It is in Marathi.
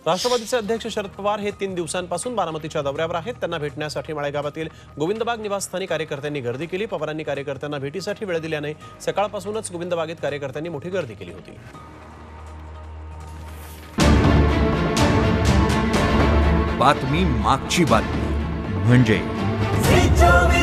राष्ट्रवादीचे अध्यक्ष शरद पवार हे 3 दिवसांपासून बारामतीच्या दौऱ्यावर आहेत। त्यांना भेटण्यासाठी माळेगावातील गोविंदबाग निवासस्थानी कार्यकर्त्यांनी गर्दी केली। पवारांनी कार्यकर्त्यांना भेटीसाठी वेळ दिल्याने सकाळपासूनच गोविंदबागेत कार्यकर्त्यांनी मोठी गर्दी केली होती। बातमी मागची बातमी म्हणजे